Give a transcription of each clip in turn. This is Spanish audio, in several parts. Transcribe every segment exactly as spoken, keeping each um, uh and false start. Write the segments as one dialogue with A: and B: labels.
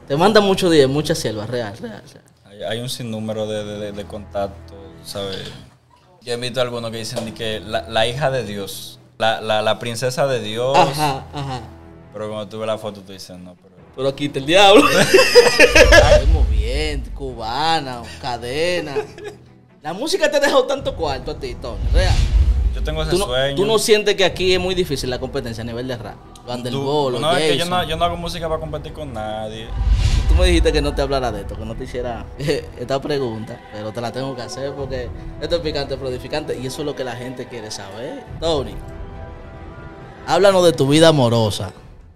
A: Te manda mucho día, mucha selva, real, real, real.
B: Hay, hay un sinnúmero de, de, de contactos, ¿sabes? Yo he visto algunos que dicen que la, la hija de Dios, la, la, la princesa de Dios.
A: Ajá, ajá.
B: Pero cuando tú ves la foto, tú dices, no, pero...
A: Pero aquí está el diablo. Muy bien, cubana, cadena. La música te ha dejado tanto cuarto a ti, Tony, real.
B: Yo tengo ese
A: ¿Tú no,
B: sueño.
A: ¿Tú no sientes que aquí es muy difícil la competencia a nivel de rap? Vanderbol,
B: No, es que yo no, yo no hago música para competir con nadie.
A: Tú me dijiste que no te hablara de esto, que no te hiciera esta pregunta, pero te la tengo que hacer porque esto es picante, pero edificante, y eso es lo que la gente quiere saber. Tony, háblanos de tu vida amorosa.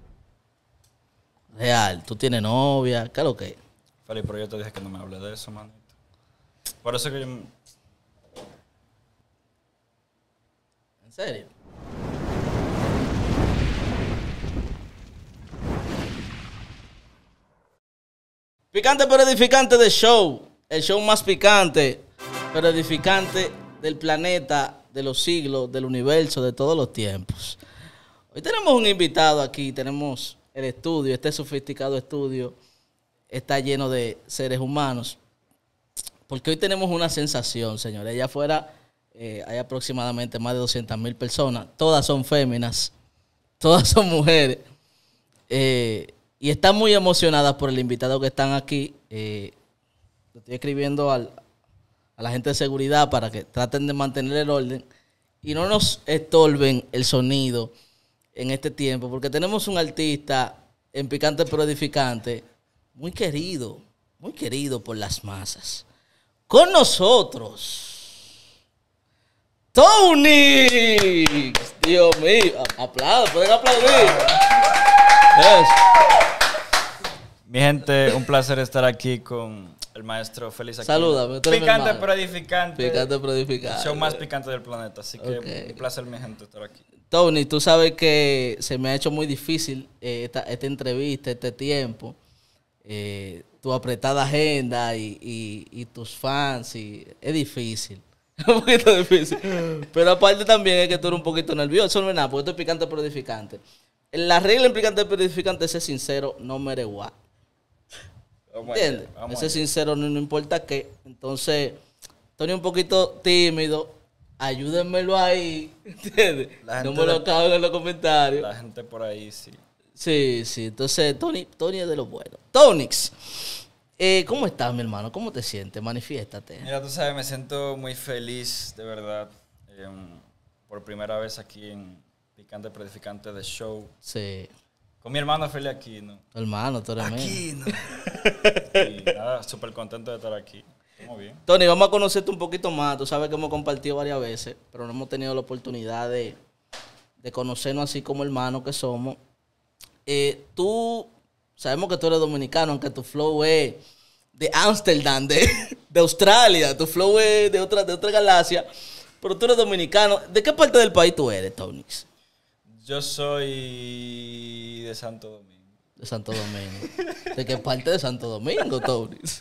A: Real, tú tienes novia, ¿qué es lo que es?
B: Felipe, pero yo te dije que no me hables de eso, manito. Por eso que yo...
A: ¿En serio? Picante pero edificante de show. El show más picante pero edificante del planeta, de los siglos, del universo, de todos los tiempos. Hoy tenemos un invitado aquí, tenemos el estudio, este sofisticado estudio está lleno de seres humanos. Porque hoy tenemos una sensación, señores. Allá afuera eh, hay aproximadamente más de doscientas mil personas. Todas son féminas, todas son mujeres. Eh, y están muy emocionadas por el invitado que están aquí. Eh, estoy escribiendo al, a la gente de seguridad para que traten de mantener el orden y no nos estorben el sonido en este tiempo, porque tenemos un artista en Picante pero Edificante muy querido, muy querido por las masas. Con nosotros, Tony. Dios mío, aplaudan, pueden aplaudir. Eso.
B: Mi gente, un placer estar aquí con el maestro Félix Aquino.
A: Salúdame.
B: Picante pero edificante.
A: Picante pero edificante.
B: El show más picante del planeta. Así que
A: Okay.
B: un placer, mi gente, estar aquí.
A: Tony, tú sabes que se me ha hecho muy difícil eh, esta, esta entrevista, este tiempo. Eh, tu apretada agenda y, y, y tus fans. Y es difícil. Un poquito difícil. Pero aparte también es que tú eres un poquito nervioso. No es nada, porque esto es picante pero edificante. La regla en picante pero edificante es ser sincero, no mere what. ¿Entiendes? Ese sincero no, no importa qué. Entonces, Tony un poquito tímido. Ayúdenmelo ahí. ¿Entiendes? No me lo caben en los comentarios.
B: La gente por ahí, sí.
A: Sí, sí. Entonces, Tony, Tony es de los buenos. Tonix, eh, ¿cómo estás, mi hermano? ¿Cómo te sientes? Manifiéstate.
B: Mira, tú sabes, me siento muy feliz, de verdad. Eh, por primera vez aquí en Picante pero Edificante de Show.
A: Sí.
B: Con mi hermano Félix Aquino.
A: Hermano, tú eres mío.
B: Aquino. Y nada, súper contento de estar aquí. Muy bien.
A: Tony, vamos a conocerte un poquito más. Tú sabes que hemos compartido varias veces, pero no hemos tenido la oportunidad de, de conocernos así como hermanos que somos. Eh, tú, sabemos que tú eres dominicano, aunque tu flow es de Ámsterdam, de, de Australia, tu flow es de otra, de otra galaxia, pero tú eres dominicano. ¿De qué parte del país tú eres, Tonix?
B: Yo soy de Santo Domingo.
A: De Santo Domingo. ¿De qué parte de Santo Domingo, Tonix?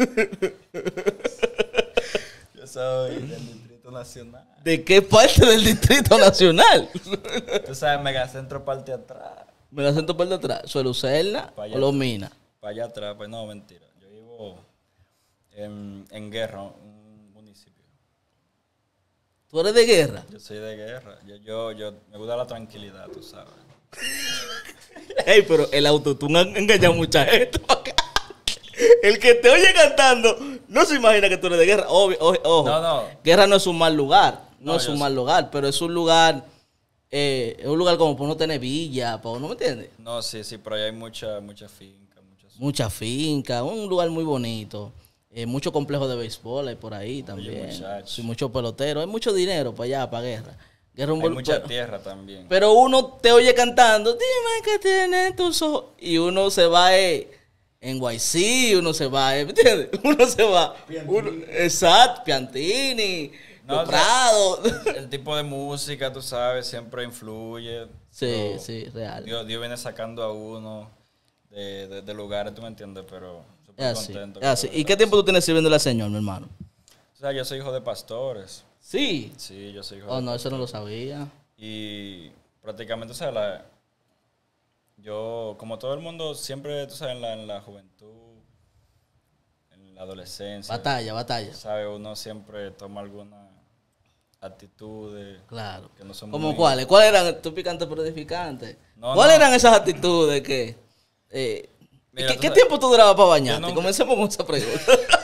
B: Yo soy del Distrito Nacional.
A: ¿De qué parte del Distrito Nacional?
B: Tú sabes, Megacentro parte atrás.
A: Me la siento por detrás. ¿Soy Lucerna o Lomina?
B: Para allá atrás, pues no, mentira. Yo vivo en, en Guerra, un municipio.
A: ¿Tú eres de Guerra?
B: Yo soy de Guerra. Yo, yo, yo me gusta la tranquilidad, tú sabes.
A: Ey, pero el autotune ha engañado a mucha gente. El que te oye cantando no se imagina que tú eres de Guerra. Obvio, ojo, ojo.
B: No, no.
A: Guerra no es un mal lugar. No,
B: No,
A: es un
B: yo
A: mal
B: sé.
A: lugar, pero es un lugar... Eh, es un lugar como para uno tener villa, para uno, ¿me entiendes?
B: No, sí, sí, pero allá hay mucha, mucha finca, muchas...
A: Mucha finca, un lugar muy bonito. Eh, mucho complejo de béisbol hay por ahí también.
B: muchacho.
A: Sí, muchos peloteros. Hay mucho dinero para allá, para Guerra. Guerra un
B: Hay
A: bol-
B: mucha
A: pero-
B: tierra también.
A: Pero uno te oye cantando, dime qué tienen tus ojos. Y uno se va eh, en Y C, uno se va, eh, ¿me entiendes? Uno se va. Uno, exacto, Piantini,
B: No,
A: Los
B: o sea,
A: Prados.
B: El tipo de música, tú sabes, siempre influye.
A: Sí,
B: Pero
A: sí, real.
B: Dios, Dios viene sacando a uno de, de, de lugares, tú me entiendes, pero súper
A: Es así,
B: contento.
A: es así. ¿Y qué tiempo tú tienes sirviéndole al Señor, mi hermano?
B: O sea, yo soy hijo de pastores.
A: Sí.
B: Sí, yo soy hijo
A: Oh,
B: de
A: no, eso no lo
B: pastores.
A: sabía.
B: Y prácticamente, o sea, la, yo, como todo el mundo, siempre, tú sabes, en la, en la juventud, en la adolescencia.
A: Batalla, batalla.
B: ¿Sabes? Uno siempre toma algunas actitudes.
A: Claro.
B: Que no son
A: ¿Cómo
B: muy...
A: cuáles? ¿Cuáles eran tú picante pero edificante?
B: No,
A: ¿Cuáles
B: no.
A: eran esas actitudes que... Eh,
B: Mira,
A: ¿Qué,
B: tú
A: qué
B: sabes-
A: tiempo tú durabas para bañarte?
B: nunca-
A: Comencemos con esa pregunta.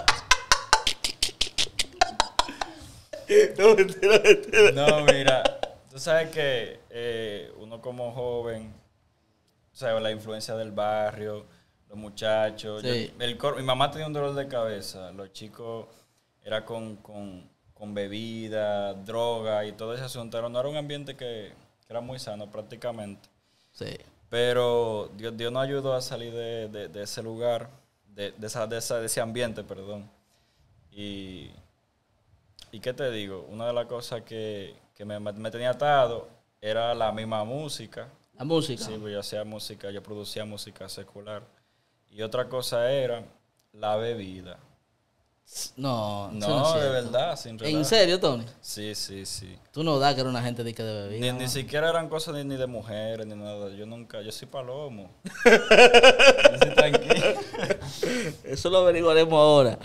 A: No, mentira, mentira.
B: No, mira, tú sabes que eh, uno como joven, o sea, la influencia del barrio, los muchachos.
A: Sí.
B: yo- el cor- mi mamá tenía un dolor de cabeza. Los chicos era con, con, con bebida, droga y todo ese asunto. Era- No era un ambiente que, que era muy sano prácticamente.
A: Sí.
B: Pero Dios, Dios nos ayudó a salir de, de- de ese lugar, de, de, esa, de, esa- de ese ambiente, perdón. Y, y qué te digo, una de las cosas que, que me, me tenía atado era la misma música.
A: La música.
B: Sí, pues yo hacía música, yo producía música secular. Y otra cosa era la bebida.
A: No, eso
B: No,
A: no es
B: de
A: cierto.
B: verdad, sin relajo.
A: ¿En serio, Tony?
B: Sí, sí, sí.
A: Tú no das que era una gente de que de
B: Ni,
A: bebida.
B: ni
A: ¿no?
B: siquiera eran cosas ni, ni de mujeres ni nada. Yo nunca, yo soy palomo. Yo soy tranquilo.
A: Eso lo averiguaremos ahora.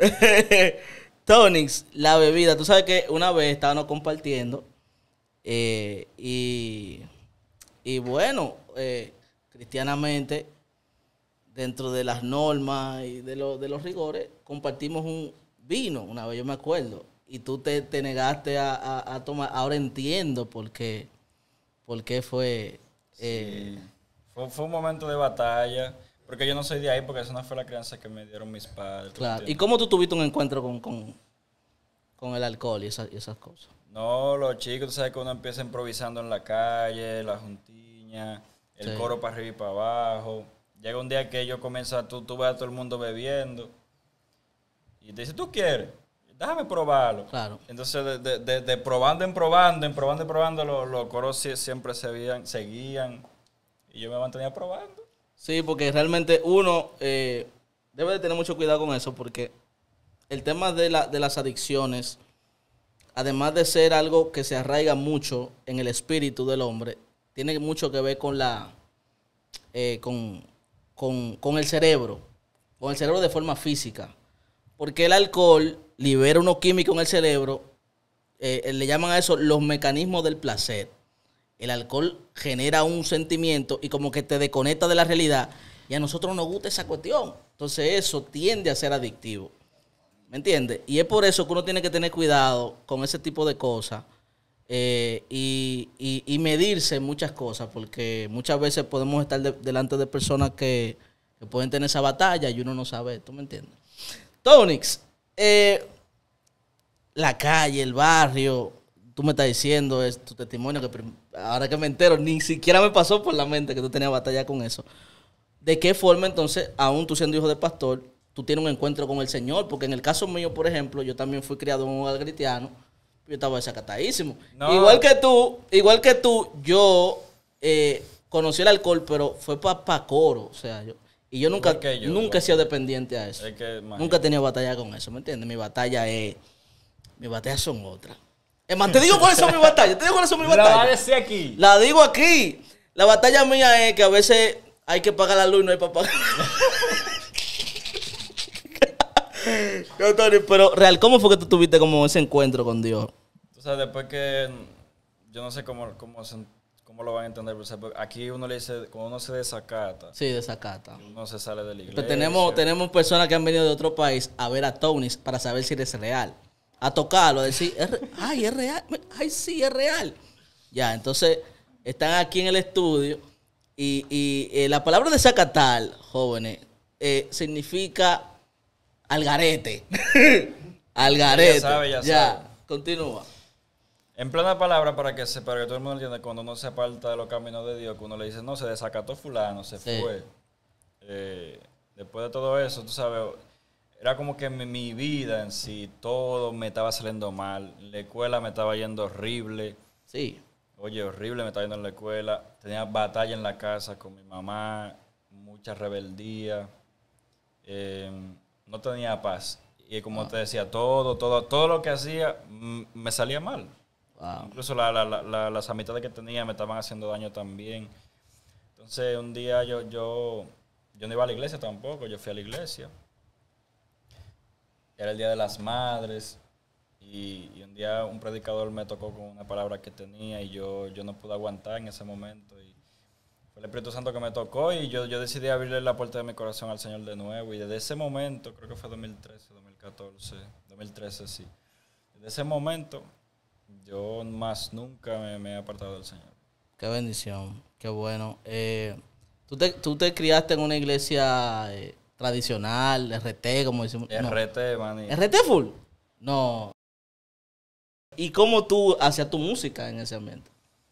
A: Tonix, la bebida. Tú sabes que una vez estábamos compartiendo eh, y, y bueno, eh, cristianamente, dentro de las normas y de, lo- de los rigores, compartimos un vino, una vez yo me acuerdo, y tú te, te negaste a, a- a tomar. Ahora entiendo por qué, por qué fue... eh,
B: Sí. Fue, fue un momento de batalla. Porque yo no soy de ahí, porque esa no fue la crianza que me dieron mis padres. ¿tú
A: claro. ¿Y
B: entiendes?
A: cómo tú tuviste un encuentro con, con, con el alcohol y esas, y esas cosas?
B: No, los chicos, tú sabes que uno empieza improvisando en la calle, la juntiña, el
A: Sí.
B: coro para arriba y para abajo. Llega un día que yo comienzo a, tú, tú ves a todo el mundo bebiendo. Y te dice, ¿tú quieres? Déjame probarlo.
A: Claro.
B: Entonces, de, de- de- de probando en probando, en probando en probando, los, los coros sí- siempre seguían, seguían. Y yo me mantenía probando.
A: Sí, porque realmente uno eh, debe de tener mucho cuidado con eso, porque el tema de, la, de las adicciones, además de ser algo que se arraiga mucho en el espíritu del hombre, tiene mucho que ver con la eh, con, con, con el cerebro, con el cerebro de forma física. Porque el alcohol libera unos químicos en el cerebro, eh, le llaman a eso los mecanismos del placer. El alcohol genera un sentimiento y como que te desconecta de la realidad, y a nosotros nos gusta esa cuestión. Entonces eso tiende a ser adictivo. ¿Me entiendes? Y es por eso que uno tiene que tener cuidado con ese tipo de cosas eh, y, y- y medirse en muchas cosas, porque muchas veces podemos estar de- delante de personas que, que pueden tener esa batalla y uno no sabe. ¿Tú me entiendes? Tonix, eh, la calle, el barrio, tú me estás diciendo, es tu testimonio, que prim- ahora que me entero, ni siquiera me pasó por la mente que tú tenías batalla con eso. ¿De qué forma entonces, aún tú siendo hijo de pastor, tú tienes un encuentro con el Señor? Porque en el caso mío, por ejemplo, yo también fui criado en un hogar cristiano, yo estaba desacatadísimo.
B: No.
A: Igual que tú, igual que tú, yo eh, conocí el alcohol, pero fue para coro, o sea, yo... Y yo nunca,
B: Igual que yo,
A: nunca he
B: igual
A: sido dependiente a eso.
B: Es que,
A: Nunca he tenido batalla con eso, ¿me entiendes? Mi batalla es... Mis batallas son otras. Es más, te digo cuáles son mis batallas. Te digo cuáles son mis
B: La va a
A: batallas.
B: decir aquí.
A: La digo aquí. La batalla mía es que a veces hay que pagar la luz y no hay para pagar. No, Tony, pero real, ¿cómo fue que tú tuviste como ese encuentro con Dios?
B: Tú sabes, después que yo no sé cómo, cómo, se- cómo lo van a entender, pero o sea, aquí uno le dice, cuando uno se desacata,
A: Sí, desacata.
B: uno se sale de la iglesia.
A: Pero tenemos, tenemos personas que han venido de otro país a ver a Tony para saber si es real. A tocarlo, a decir, "Es re- ay, es real. Ay, sí, es real. Ya, entonces están aquí en el estudio y, y, eh, la palabra desacatar, jóvenes, eh, significa algarete. Algarete.
B: Ya sabe, ya
A: ya,
B: sabe.
A: continúa.
B: En plena palabra, para que, se, para que todo el mundo entienda, cuando uno se aparta de los caminos de Dios, que uno le dice, no, se desacató fulano, se
A: Sí.
B: fue. Eh, después de todo eso, tú sabes, era como que mi, mi vida en sí, todo me estaba saliendo mal. La escuela me estaba yendo horrible.
A: Sí,
B: Oye, horrible me estaba yendo en la escuela. Tenía batalla en la casa con mi mamá, mucha rebeldía. Eh, no tenía paz. Y como te decía, todo, todo, todo lo que hacía mm, me salía mal.
A: wow.
B: Incluso la- la- la- la- las amistades que tenía me estaban haciendo daño también. Entonces un día yo, yo, yo no iba a la iglesia tampoco, yo fui a la iglesia. Era el Día de las Madres y, y un día un predicador me tocó con una palabra que tenía y yo, yo no pude aguantar en ese momento. Y fue el Espíritu Santo que me tocó y yo, yo decidí abrirle la puerta de mi corazón al Señor de nuevo. Y desde ese momento, creo que fue dos mil trece, dos mil catorce, dos mil trece, sí. Desde ese momento yo más nunca me, me he apartado del Señor.
A: Qué bendición, qué bueno. Eh, ¿tú, te, ¿Tú te criaste en una iglesia eh, tradicional, R T, como decimos? No.
B: R T, man.
A: ¿R T full? No. ¿Y cómo tú hacías tu música en ese ambiente?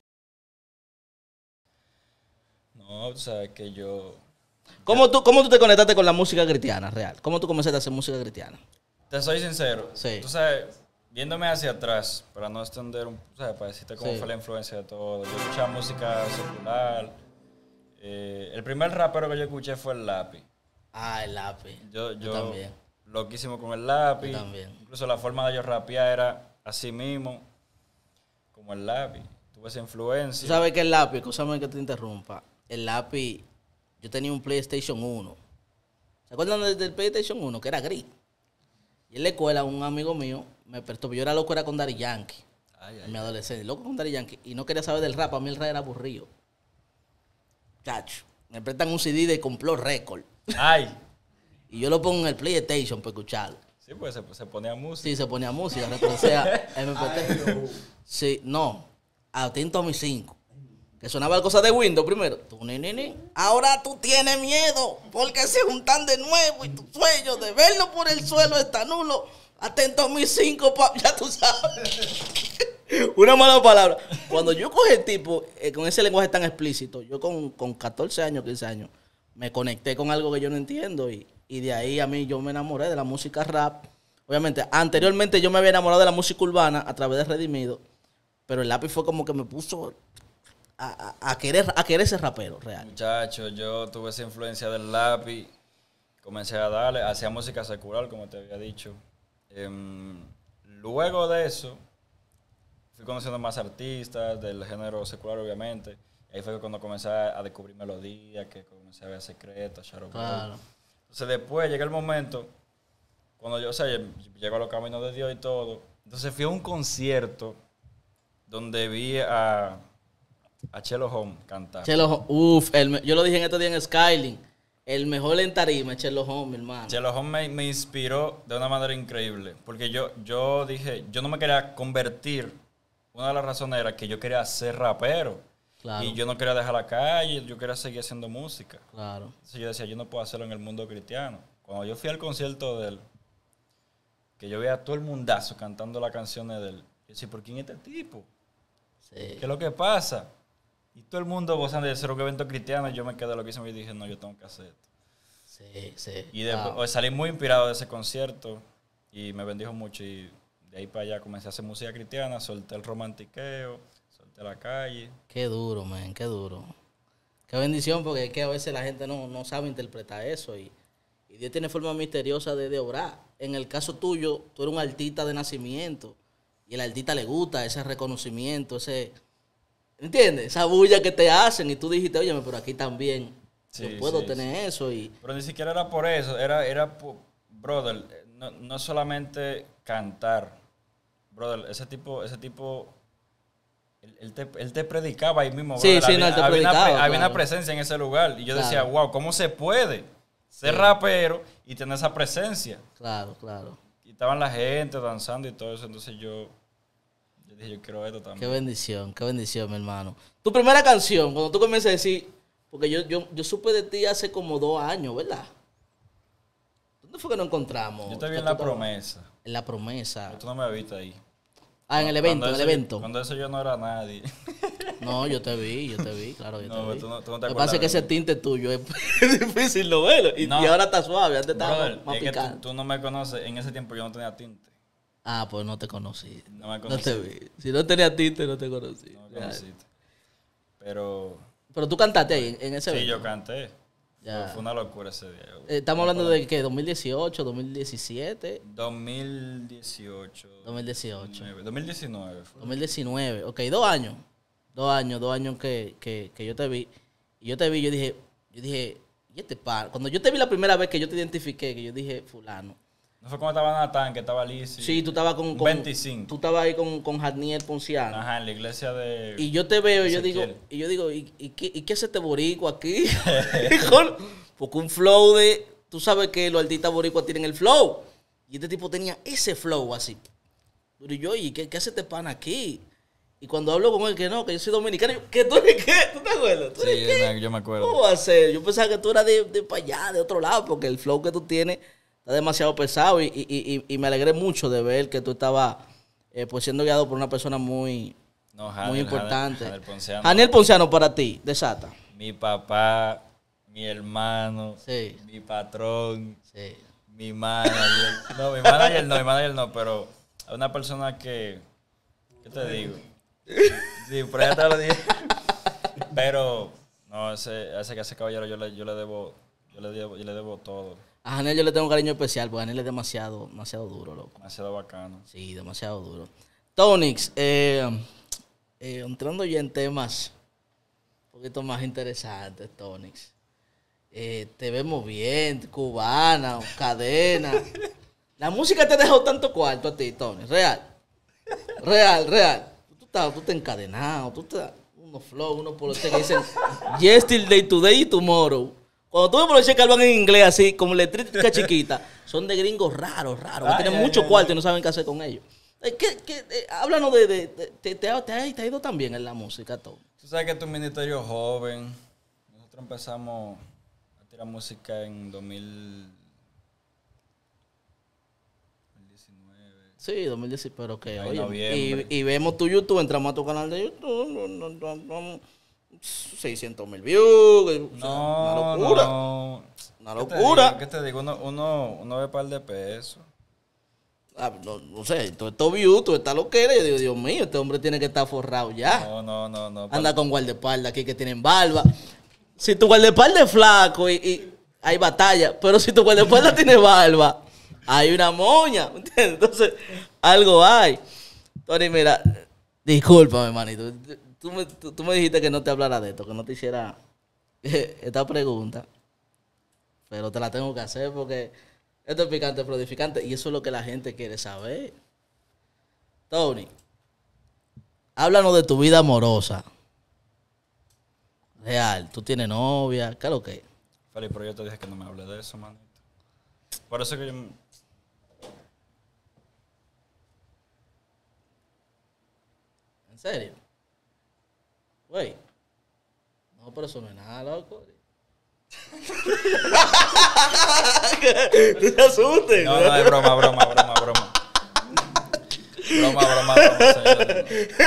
B: No, o sea, que yo...
A: ¿Cómo tú, ¿Cómo tú te conectaste con la música cristiana real? ¿Cómo tú comenzaste a hacer música cristiana?
B: Te soy sincero.
A: Sí.
B: Tú sabes, viéndome hacia atrás, para no extender, un, ¿sabes? Para decirte cómo
A: Sí.
B: fue la influencia de todo. Yo escuchaba música secular. Eh, el primer rapero que yo escuché fue el Lápiz.
A: Ah, el lápiz.
B: Yo,
A: Yo
B: yo
A: también.
B: loquísimo con el Lápiz.
A: Yo también.
B: Incluso la forma de yo rapear era así mismo, como el Lápiz. Tuve esa influencia.
A: Tú sabes que el lápiz, escúchame que te interrumpa, el lápiz, yo tenía un PlayStation uno. ¿Se acuerdan del, del PlayStation uno? Que era gris. Y en la escuela un amigo mío me prestó, yo era loco, era con Daddy Yankee.
B: Ay, ay,
A: En mi adolescencia, loco con Daddy Yankee. Y no quería saber del rap, a mí el rap era aburrido. Chacho, me prestan un C D de Complot Record.
B: ay.
A: Y yo lo pongo en el PlayStation para escucharlo.
B: Sí, pues se, se ponía música.
A: Sí, se ponía música, reproducía M P tres. Sí, no, atento a mis cinco. Que sonaba la cosa de Windows primero. Tú, ni, ni, ni. Ahora tú tienes miedo porque se juntan de nuevo y tu sueño de verlo por el suelo está nulo. Atento a mis cinco, pa ya tú sabes. Una mala palabra. Cuando yo cogí el tipo eh, con ese lenguaje tan explícito, yo con, con catorce años, quince años, me conecté con algo que yo no entiendo y, y de ahí a mí yo me enamoré de la música rap. Obviamente, anteriormente yo me había enamorado de la música urbana a través de Redimido, pero el lápiz fue como que me puso a, a, a querer a querer ser rapero real.
B: Muchacho, yo tuve esa influencia del Lápiz. Comencé a darle, hacía música secular, como te había dicho. Em, luego de eso, fui conociendo más artistas del género secular, obviamente. Ahí fue cuando comencé a descubrir melodías, que comencé a ver secretos, Shadow
A: Claro.
B: Entonces después llega el momento, cuando yo, o sea, llego a los caminos de Dios y todo. Entonces fui a un concierto donde vi a, a Chelo Home cantar.
A: Chelo, uff, yo lo dije en estos días en Skyline, el mejor en tarima es Chelo Home, mi hermano.
B: Chelo Home me, me inspiró de una manera increíble, porque yo, yo dije, yo no me quería convertir, una de las razones era que yo quería ser rapero.
A: Claro.
B: Y yo no quería dejar la calle, yo quería seguir haciendo música.
A: Claro.
B: Entonces yo decía, yo no puedo hacerlo en el mundo cristiano. Cuando yo fui al concierto de él, que yo veía a todo el mundazo cantando las canciones de él, yo decía, ¿por quién es este tipo?
A: Sí.
B: ¿Qué es lo que pasa? Y todo el mundo gozando de ser un evento cristiano, y yo me quedé loquísimo y dije, no, yo tengo que hacer esto.
A: Sí, sí.
B: Y después,
A: Wow.
B: salí muy inspirado de ese concierto y me bendijo mucho. Y de ahí para allá comencé a hacer música cristiana, solté el romantiqueo, solté la calle.
A: Qué duro, man, qué duro. Qué bendición, porque es que a veces la gente no, no sabe interpretar eso y, y Dios tiene forma misteriosa de, de obrar. En el caso tuyo, tú eres un artista de nacimiento y el artista le gusta ese reconocimiento, ese, ¿entiendes? Esa bulla que te hacen y tú dijiste, oye, pero aquí también
B: Sí,
A: yo puedo
B: sí,
A: tener eso y
B: Pero ni siquiera era por eso, era, era po- brother, no, no solamente cantar. Brother, ese tipo, ese tipo, él, él te, él te predicaba ahí mismo.
A: Sí,
B: brother.
A: sí,
B: había,
A: no, él te
B: había una,
A: predicaba,
B: pre- había
A: claro.
B: una presencia en ese lugar. Y yo
A: Claro.
B: decía, wow, ¿cómo se puede ser
A: Sí.
B: rapero y tener esa presencia?
A: claro, claro.
B: Y estaban la gente danzando y todo eso, entonces yo, yo dije, yo quiero esto
A: Qué
B: también.
A: bendición, qué bendición, mi hermano. Tu primera canción, cuando tú comienzas a decir, porque yo, yo, yo supe de ti hace como dos años, ¿verdad? ¿Dónde fue que nos encontramos?
B: Yo te vi
A: Que
B: en
A: tú
B: la
A: estabas-
B: promesa.
A: En la promesa.
B: Pero tú no me viste ahí.
A: Ah, en el evento, en
B: Cuando
A: el
B: eso-
A: evento.
B: Cuando eso yo no era nadie.
A: No, yo te vi, yo te vi, claro, yo
B: No,
A: te
B: pero
A: vi.
B: tú no- tú no te
A: Lo que pasa
B: acuerdas
A: es que
B: de
A: ese
B: mí.
A: tinte tuyo es difícil no verlo. Y,
B: No.
A: y ahora está suave, antes estaba
B: Brother,
A: más, más
B: es que tú,
A: picante.
B: tú no me conoces. En ese tiempo yo no tenía tinte.
A: Ah, pues no te conocí.
B: No me
A: No te
B: conociste.
A: vi. Si no tenía tinte, no te conocí.
B: No me
A: Ya.
B: conociste. Pero
A: Pero tú cantaste ahí, en, en ese
B: sí,
A: evento.
B: yo canté.
A: Ya.
B: Fue una locura ese día.
A: Eh, Estamos hablando de qué, dos mil dieciocho, dos mil diecisiete,
B: dos mil dieciocho.
A: dos mil dieciocho.
B: dos mil diecinueve fue.
A: dos mil diecinueve, ok, dos años. Dos años, dos años que, que, que yo te vi. Y yo te vi, yo dije, yo dije, y este par. Cuando yo te vi la primera vez que yo te identifiqué, que yo dije, fulano.
B: No fue como estaba Natán, que estaba Lizzy.
A: Sí, tú estabas con, con
B: veinticinco.
A: Tú estabas ahí con, con Jadniel Ponciano.
B: Ajá, en la iglesia de...
A: Y yo te veo y yo digo, y yo digo, ¿y, y, qué, ¿y qué hace este boricua aquí? Porque un flow de... Tú sabes que los artistas boricuas tienen el flow. Y este tipo tenía ese flow así. Y yo, ¿y qué, qué hace este pan aquí? Y cuando hablo con él, que no, que yo soy dominicano, yo, ¿que tú eres qué? ¿Tú te acuerdas? ¿Tú
B: sí,
A: qué?
B: yo me acuerdo.
A: ¿Cómo va a ser? Yo pensaba que tú eras de, de para allá, de otro lado, porque el flow que tú tienes está demasiado pesado y, y, y, y me alegré mucho de ver que tú estabas eh, pues siendo guiado por una persona muy,
B: no, Janiel,
A: muy importante.
B: Janiel Ponciano.
A: Janiel Ponciano para ti, desata.
B: Mi papá, mi hermano,
A: sí.
B: mi patrón,
A: sí.
B: mi manager. No, mi manager no, mi manager no, pero es una persona que, ¿qué te digo? Sí, por allá te lo dije. Pero, no, ese, ese que ese caballero yo le, yo le debo, yo le debo, yo le debo todo.
A: A Janiel yo le tengo un cariño especial, porque Janiel es demasiado, demasiado duro, loco.
B: Demasiado bacano.
A: Sí, demasiado duro. Tonix, eh, eh, entrando ya en temas un poquito más interesantes, Tonix. Eh, te vemos bien, cubana, cadena. La música te ha dejado tanto cuarto a ti, Tonix, real. Real, real. Tú estás, tú estás encadenado, tú estás unos flow, unos poloches que dicen yesterday, today y tomorrow. Cuando tú ves poloches que hablan en inglés así, como letrística chiquita, son de gringos raros, raros, que ay, tienen ay, mucho ay, cuarto ay. y no saben qué hacer con ellos. ¿Qué, qué, eh, háblanos de, de, de te, te, ha, te, ha, te ha ido tan bien en la música, todo.
B: Tú sabes que tu ministerio joven. Nosotros empezamos a tirar música en dos mil diecinueve.
A: Sí, dos mil diecinueve, pero que oye, y, y vemos tu YouTube, entramos a tu canal de YouTube, no, no, no, no, seiscientos mil views,
B: no,
A: una locura.
B: No.
A: Una locura.
B: ¿Qué te digo? Uno, uno, uno ve par de pesos.
A: Ah, no, no sé, todo esto view, todo está lo que era. Yo digo, Dios mío, este hombre tiene que estar forrado ya.
B: No, no, no, no.
A: Anda con guardaespaldas aquí que tienen barba. Si tu guardaespaldas es flaco y, y hay batalla, pero si tu guardaespaldas tiene barba, hay una moña, ¿entiendes? Entonces, algo hay. Tony, mira, discúlpame, hermanito. Tú me, tú, tú me dijiste que no te hablara de esto, que no te hiciera esta pregunta. Pero te la tengo que hacer porque esto es picante, pero edificante. Y eso es lo que la gente quiere saber. Tony, háblanos de tu vida amorosa. Real, tú tienes novia, ¿qué es lo que es?
B: Felipe, pero yo te dije que no me hable de eso, manito. Por eso que yo...
A: ¿En serio? Güey. No, pero eso no es nada, loco. No te asustes.
B: No, no, es broma, broma, broma, broma. Broma, broma, broma. Señor.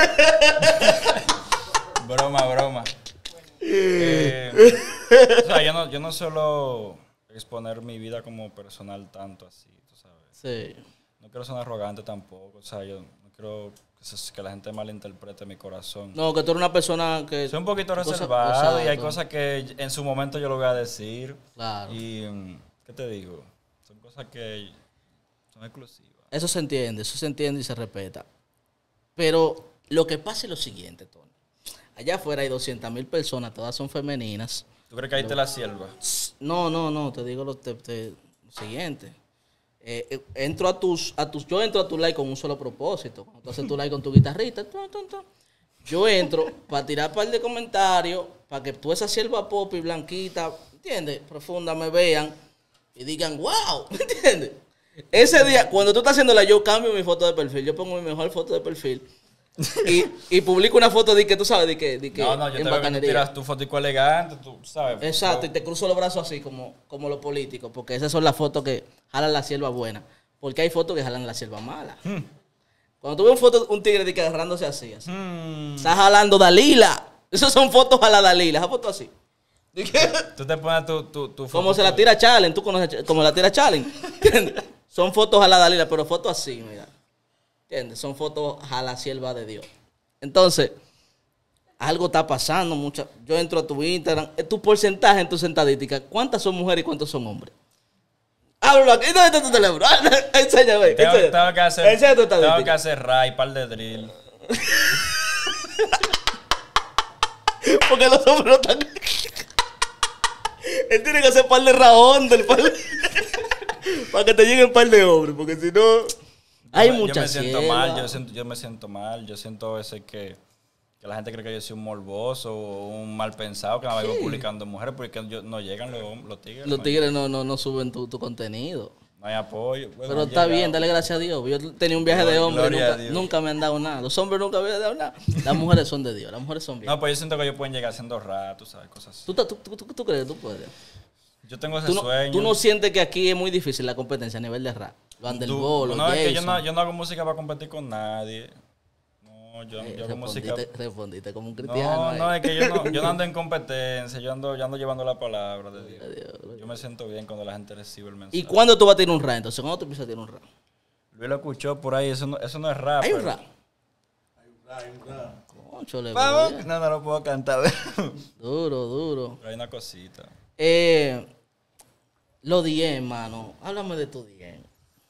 B: Broma, broma. Eh, o sea, yo no, yo no suelo exponer mi vida como personal tanto así, tú sabes.
A: Sí.
B: No quiero ser arrogante tampoco, o sea, yo no quiero que, se, que la gente malinterprete mi corazón.
A: No, que tú eres una persona que...
B: Soy un poquito reservado y hay cosas que en su momento yo lo voy a decir.
A: Claro.
B: Y, ¿qué te digo? Son cosas que son exclusivas.
A: Eso se entiende, eso se entiende y se respeta. Pero lo que pasa es lo siguiente, Tony. Allá afuera hay doscientas mil personas, todas son femeninas.
B: ¿Tú crees que ahí lo... te la sierva?
A: No, no, no, te digo lo, te, te, lo siguiente. Eh, entro a tus, a tus, yo entro a tu live con un solo propósito. Cuando tú haces tu live con tu guitarrita, tum, tum, tum, yo entro para tirar un par de comentarios, para que tú esa sierva pop y blanquita, ¿entiendes? Profunda, me vean y digan, wow, ¿me entiendes? Ese día, cuando tú estás haciéndola, yo cambio mi foto de perfil, yo pongo mi mejor foto de perfil. Y, y publico una foto de que tú sabes de que, de que
B: no, no, yo te veo que tú tiras tu fotico elegante, tú sabes.
A: Exacto,
B: pero...
A: y te cruzo los brazos así como, como los políticos, porque esas son las fotos que jalan la sierva buena, porque hay fotos que jalan la sierva mala. Hmm. Cuando tú ves una foto un tigre de que agarrándose así, así. Hmm. Está jalando Dalila. Esas son fotos a la Dalila, esa foto así.
B: Tú te pones tu, tu, tu foto.
A: Como se la tira Challenge, tú conoces como la tira Challenge. Son fotos a la Dalila, pero fotos así, mira. ¿Entiendes? Son fotos a la sierva de Dios. Entonces, algo está pasando. Mucha, yo entro a tu Instagram. Tu porcentaje en tu estadística. ¿Cuántas son mujeres y cuántos son hombres? Háblalo aquí. ¿Dónde está tu teléfono? Enséñame.
B: Tengo, tengo que hacer, tengo que hacer ray, par de drill.
A: Porque los hombres no están... Él tiene que hacer par de raón del par de... para que te lleguen un par de hombres, porque si no... Hay
B: yo,
A: muchas
B: yo me siento
A: siervas.
B: mal, yo, siento, yo me siento mal, yo siento a veces que, que la gente cree que yo soy un morboso o un mal pensado, que me vengo publicando mujeres, porque yo, no llegan los, los tigres.
A: Los
B: no
A: tigres no, no, no suben tu, tu contenido.
B: No hay apoyo. Bueno,
A: Pero
B: han
A: está
B: llegado.
A: bien, dale gracias a Dios. Yo tenía un viaje
B: Gloria-
A: de hombre y
B: gloria a
A: nunca,
B: Dios.
A: nunca me han dado nada. Los hombres nunca me han dado nada. Las mujeres son de Dios, las mujeres son bien.
B: No, pues yo siento que ellos pueden llegar siendo ratos, ¿sabes? Cosas así.
A: ¿Tú, tú, tú, tú- tú crees que tú puedes?
B: Yo tengo ese
A: ¿Tú no,
B: sueño.
A: tú no sientes que aquí es muy difícil la competencia a nivel de rap? Lo
B: Tú-
A: Underball, los
B: no, es que yo no,
A: Jason.
B: yo no hago música para competir con nadie. No, yo,
A: Eh,
B: yo hago música...
A: respondiste, respondiste como un cristiano.
B: No,
A: ahí.
B: no, es que yo no, yo no ando en competencia, yo ando, yo ando llevando la palabra de Dios.
A: Dios.
B: Yo me siento bien cuando la gente recibe el mensaje.
A: ¿Y cuándo tú vas a tener un rap? Entonces, ¿cuándo tú empiezas a tener un rap?
B: Luis lo escuchó por ahí, eso no, eso no es rap.
A: ¿Hay un
B: pero-
A: rap? Cónchole,
B: Vamos.
A: pero ya.
B: No, no lo puedo cantar.
A: Duro, duro.
B: Pero hay una cosita.
A: Eh, los D M, mano. Háblame de tu D M.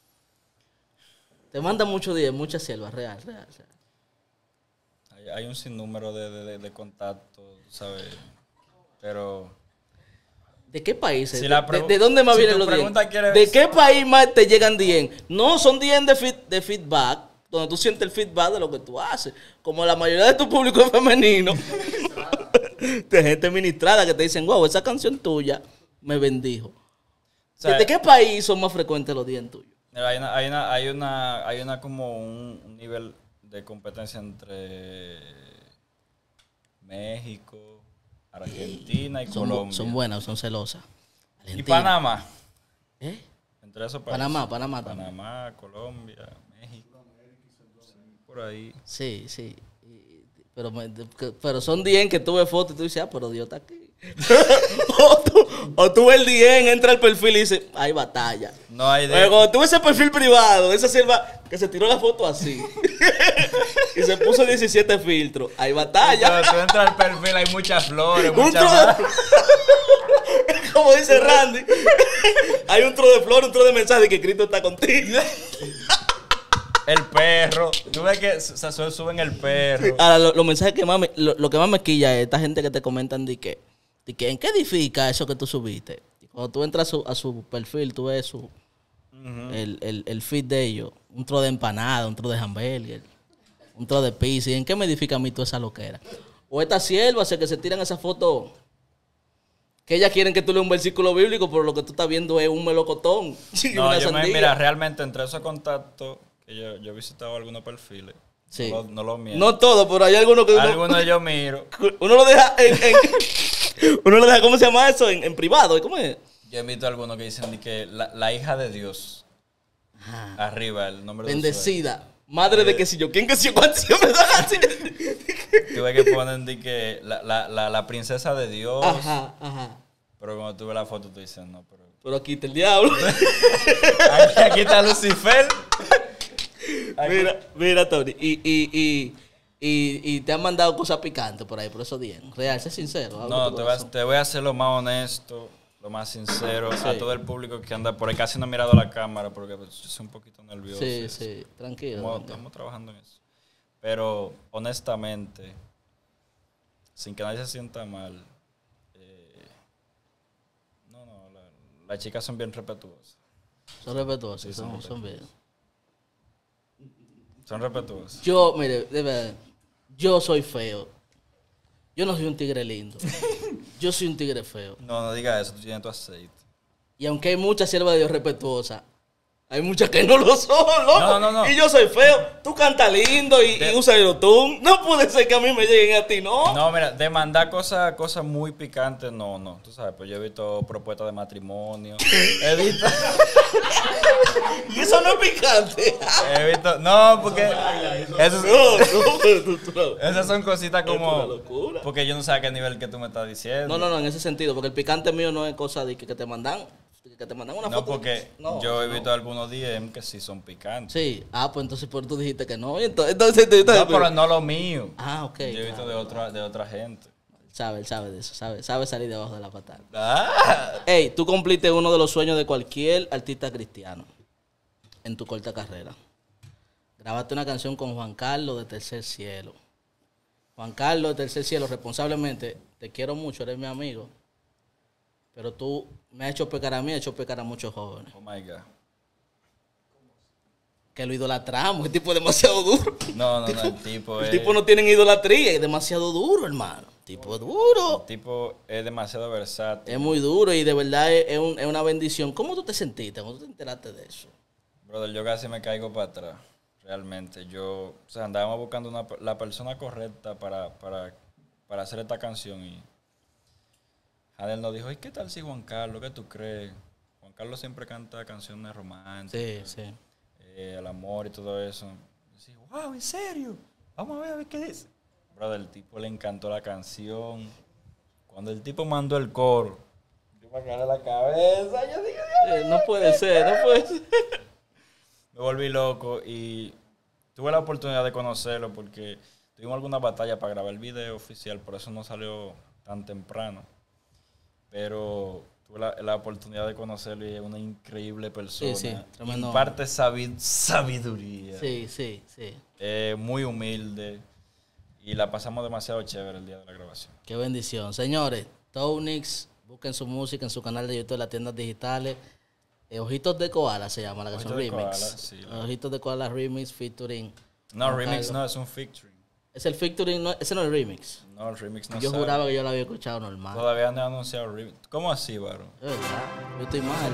A: Te mandan mucho D M, muchas selvas, real, real, real.
B: Hay, hay un sinnúmero de, de, de, de contactos, ¿sabes? Pero...
A: ¿De qué países?
B: Si
A: ¿De,
B: la
A: de-
B: pregu-
A: de dónde más
B: si
A: vienen
B: tu
A: los D M?
B: pregunta quiere-
A: ¿De qué país más te llegan D M? No, son D M de, feed- de feedback, donde tú sientes el feedback de lo que tú haces. Como la mayoría de tu público es femenino. De gente ministrada que te dicen, wow, esa canción tuya me bendijo.
B: sea,
A: ¿De qué país son más frecuentes los D M tuyos?
B: Mira, hay una, hay una, hay una, hay una como un, un nivel de competencia entre México, Argentina y
A: Son, bu-
B: Colombia.
A: son buenas, son celosas.
B: Y
A: Argentina.
B: Panamá.
A: ¿Eh?
B: Entre esos países.
A: Panamá, Panamá también.
B: Panamá, Colombia, México. Sí, por ahí.
A: Sí, sí. Y- Pero, me- que- pero son D M que tú ves fotos y tú dices, ah, pero Dios está aquí. o, tú, o tú ves el D M, entra al perfil y dices, hay batalla.
B: No hay de...
A: Pero cuando tú ves ese perfil privado, esa selva que se tiró la foto así y se puso diecisiete filtros, hay batalla.
B: Cuando tú entras al perfil hay muchas flores,
A: Un
B: muchas
A: tro de-
B: más.
A: Como dice Randy, hay un tro de flor, un tro de mensaje que Cristo está contigo.
B: El perro. Tú ves que se se suben el perro.
A: Ahora, lo- los mensajes que más me, lo, lo que más me quilla es esta gente que te comentan de que, de que en qué edifica eso que tú subiste. Y cuando tú entras a su, a su perfil, tú ves su, el, el, el feed de ellos. Un tro de empanada, un tro de hamburger, un tro de pizza. ¿Y en qué me edifica a mí toda esa loquera? O estas siervas que se tiran esa foto que ellas quieren que tú leas un versículo bíblico, pero lo que tú estás viendo es un melocotón. y
B: No,
A: una
B: yo me,
A: sandía.
B: mira, realmente entre esos contactos, que yo, yo he visitado algunos perfiles,
A: Sí.
B: no, lo- no lo miento.
A: No todo, pero hay algunos que uno,
B: Algunos yo miro.
A: uno lo deja en, en- uno lo deja, ¿cómo se llama eso? En, en privado, ¿cómo es?
B: Yo he visto algunos que dicen de que la, la hija de Dios, arriba, el nombre de
A: Bendecida. Madre de que si yo, ¿quién que si yo, cuánto siempre dan así?
B: Tú ves que ponen de que la, la, la, la princesa de Dios,
A: Ajá, ajá.
B: pero cuando tú ves la foto tú dices, no, pero...
A: Pero aquí está el diablo.
B: Aquí, aquí está Lucifer. Aquí-
A: Mira, mira, Tony. Y, y, y, y, y te han mandado cosas picantes por ahí, por eso bien. Real, sé sincero. habla
B: No,
A: tu
B: te voy, a,
A: corazón.
B: te voy a hacer lo más honesto, lo más sincero a
A: Sí.
B: todo el público que anda por ahí. Casi no he mirado la cámara porque pues, yo soy un poquito nervioso. y
A: Sí,
B: eso.
A: sí, tranquilo.
B: Estamos,
A: tranquilo.
B: estamos trabajando en eso. Pero, honestamente, sin que nadie se sienta mal, eh, no, no, la- las chicas son bien respetuosas.
A: Son respetuosos,
B: Sí, son
A: son, son bien.
B: Son respetuosas.
A: Yo, mire, de verdad, yo soy feo. Yo no soy un tigre lindo. Yo soy un tigre feo.
B: No, no digas eso, tú tienes tu aceite.
A: Y aunque hay muchas siervas de Dios respetuosas, hay muchas que no lo son, loco.
B: No, no, no.
A: Y yo soy feo. Tú cantas lindo y,
B: De-
A: y usas el autotune. No puede ser que a mí me lleguen a ti, ¿no?
B: No, mira, demandar cosas cosas muy picantes, no, no. Tú sabes, pues yo he visto propuestas de matrimonio. He visto,
A: Y eso no es picante.
B: he visto, no, porque eso es-
A: No, no, pero tú- tú no.
B: esas son cositas
A: Es una
B: como,
A: locura.
B: porque yo no sé a qué nivel que tú me estás diciendo.
A: No, no, no, en ese sentido, porque el picante mío no es cosa de que, que te mandan, que te mandan una
B: No,
A: foto.
B: porque
A: No,
B: yo he
A: no.
B: visto algunos D M que sí son picantes.
A: Sí, ah, pues entonces por tú dijiste que no. y Entonces, entonces, entonces-
B: No, pero no lo mío.
A: Ah, ok.
B: Yo he visto
A: claro.
B: de otra, de otra gente.
A: Él sabe, él sabe de eso, sabe, sabe salir debajo de la patada.
B: Ah.
A: Ey, tú cumpliste uno de los sueños de cualquier artista cristiano en tu corta carrera. Grabaste una canción con Juan Carlos de Tercer Cielo. Juan Carlos de Tercer Cielo, responsablemente, te quiero mucho, eres mi amigo. Pero tú me has hecho pecar a mí, has hecho pecar a muchos jóvenes.
B: Oh my God.
A: Que lo idolatramos, el tipo es demasiado duro.
B: No, no, no, el tipo
A: El
B: es...
A: tipo no tiene idolatría, es demasiado duro, hermano. El tipo es duro.
B: El tipo es demasiado versátil.
A: Es muy duro y de verdad es, es, un, es una bendición. ¿Cómo tú te sentiste? ¿Cómo tú te enteraste de eso?
B: Brother, yo casi me caigo para atrás. Realmente, yo... O sea, andábamos buscando una, la persona correcta para, para, para hacer esta canción y... Adel nos dijo, ¿y qué tal si Juan Carlos? ¿Qué tú crees? Juan Carlos siempre canta canciones románticas.
A: Sí, sí.
B: Eh, el amor y todo eso. Y yo, wow, ¿en serio? Vamos a ver, a ver qué dice. Brother, el tipo le encantó la canción. Cuando el tipo mandó el coro, yo me agarré la cabeza. Yo digo,
A: Eh, no puede ser, no puede ser.
B: me volví loco y tuve la oportunidad de conocerlo porque tuvimos alguna batalla para grabar el video oficial, por eso no salió tan temprano. Pero tuve la, la oportunidad de conocerlo y es una increíble persona.
A: Sí, sí, tremendo.
B: Imparte sabi- sabiduría.
A: Sí, sí, sí.
B: Eh, muy humilde y la pasamos demasiado chévere el día de la grabación.
A: Qué bendición. Señores, Tonix, busquen su música en su canal de YouTube, las tiendas digitales. Eh, Ojitos de Koala se llama la canción
B: Ojitos de
A: Remix.
B: Koala, sí, la-
A: Ojitos de Koala Remix featuring.
B: No,
A: Juan
B: remix
A: Carlos.
B: no, es un featuring.
A: Es el featuring, no, ese no es el remix.
B: No, el remix no
A: Yo
B: sale.
A: juraba que yo lo había escuchado normal.
B: Todavía no han anunciado el remix. ¿Cómo así, varón?
A: Es verdad, yo estoy mal.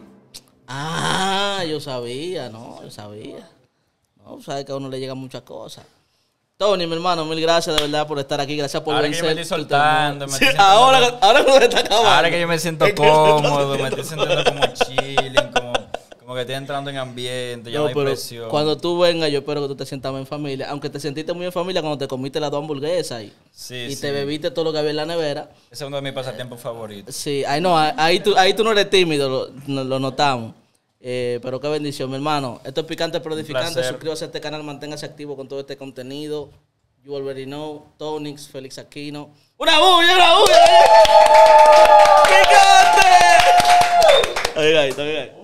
A: Ah, yo sabía, no, yo sabía. No, sabes que a uno le llegan muchas cosas. Tony, mi hermano, mil gracias de verdad por estar aquí. Gracias por
B: Ahora que yo me
A: vencer
B: estoy
A: tu
B: soltando,
A: temor.
B: me
A: Sí,
B: estoy
A: ahora,
B: sintiendo-
A: ahora que se está acabando.
B: Ahora que yo me siento
A: Es que se está
B: cómodo, me
A: sintiendo-
B: estoy sintiendo como chilling, como, como que estoy entrando en ambiente, ya no,
A: No,
B: hay
A: pero
B: presión.
A: cuando tú vengas, yo espero que tú te sientas en familia. Aunque te sentiste muy en familia cuando te comiste las dos hamburguesas y,
B: Sí,
A: y
B: sí.
A: te bebiste todo lo que había en la nevera.
B: Ese es uno de mis pasatiempos favoritos.
A: Sí, ahí no, ahí tú, ahí tú no eres tímido, lo, no- lo notamos. Eh, pero qué bendición, mi hermano. Esto es Picante pero Edificante.
B: placer.
A: Suscríbase a este canal, manténgase activo con todo este contenido. You already know. Tonix, Félix Aquino. ¡Una bulla, una bulla! ¡Picante! Oiga, ahí, está bien ahí.